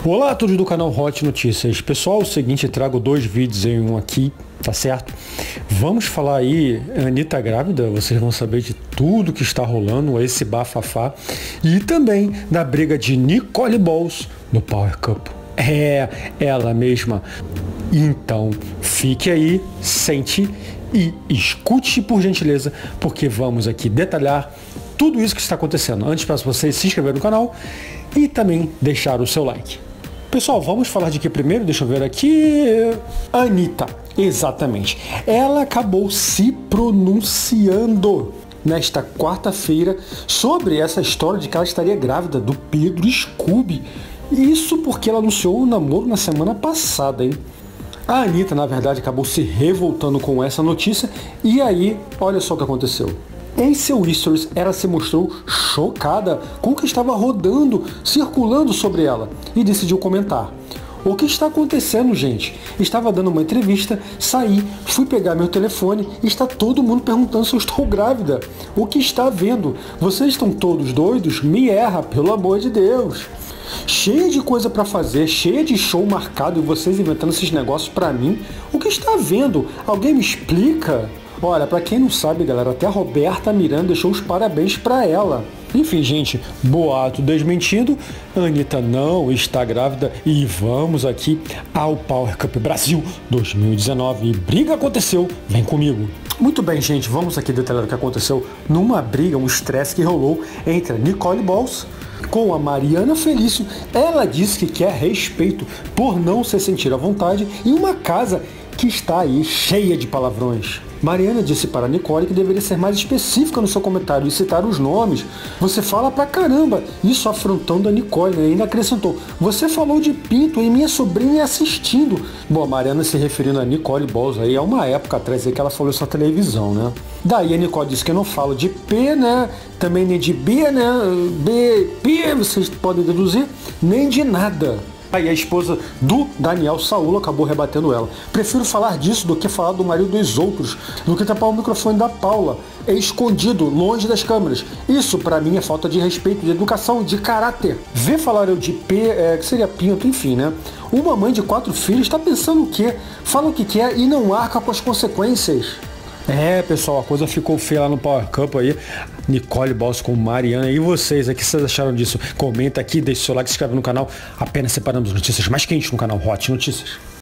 Olá a todos do canal Hot Notícias. Pessoal, é o seguinte, trago dois vídeos em um aqui, tá certo? Vamos falar aí, Anitta grávida, vocês vão saber de tudo que está rolando, esse bafafá, e também da briga de Nicole Balls no Power Couple. É, ela mesma. Então, fique aí, sente e escute por gentileza, porque vamos aqui detalhar tudo isso que está acontecendo. Antes, peço para vocês se inscreverem no canal e também deixar o seu like. Pessoal, vamos falar de que primeiro? Deixa eu ver aqui. Anitta, exatamente. Ela acabou se pronunciando nesta quarta-feira sobre essa história de que ela estaria grávida do Pedro Scooby. Isso porque ela anunciou o namoro na semana passada, hein? A Anitta, na verdade, acabou se revoltando com essa notícia e aí, olha só o que aconteceu. Em seu stories, ela se mostrou chocada com o que estava rodando, circulando sobre ela e decidiu comentar: "O que está acontecendo, gente? Estava dando uma entrevista, saí, fui pegar meu telefone e está todo mundo perguntando se eu estou grávida. O que está havendo? Vocês estão todos doidos? Me erra, pelo amor de Deus. Cheia de coisa para fazer, cheia de show marcado e vocês inventando esses negócios para mim. O que está havendo? Alguém me explica?" Olha, pra quem não sabe, galera, até a Roberta Miranda deixou os parabéns pra ela. Enfim, gente, boato desmentido, Anitta não está grávida e vamos aqui ao Power Cup Brasil 2019. E briga aconteceu, vem comigo. Muito bem, gente, vamos aqui detalhar o que aconteceu numa briga, um estresse que rolou entre a Nicole Balls com a Mariana Felício. Ela disse que quer respeito por não se sentir à vontade em uma casa que está aí cheia de palavrões. Mariana disse para a Nicole que deveria ser mais específica no seu comentário e citar os nomes. Você fala pra caramba, isso afrontando a Nicole, né? E ainda acrescentou: você falou de pinto e minha sobrinha assistindo. Bom, a Mariana se referindo a Nicole Balls aí, há uma época atrás aí que ela falou isso na televisão, né? Daí a Nicole disse que eu não falo de P, né? Também nem de B, né? B, P, vocês podem deduzir, nem de nada. Aí a esposa do Daniel Saúl acabou rebatendo ela. Prefiro falar disso do que falar do marido dos outros, do que tapar o microfone da Paula. É escondido, longe das câmeras. Isso pra mim é falta de respeito, de educação, de caráter. Ver falar eu de P, que seria pinto, enfim, né? Uma mãe de 4 filhos tá pensando o quê? Fala o que quer e não arca com as consequências. É, pessoal, a coisa ficou feia lá no Power Cup aí. Nicole Balls com Mariana. E vocês, o que vocês acharam disso? Comenta aqui, deixa o seu like, se inscreve no canal. Apenas separamos notícias mais quentes no canal Hot Notícias.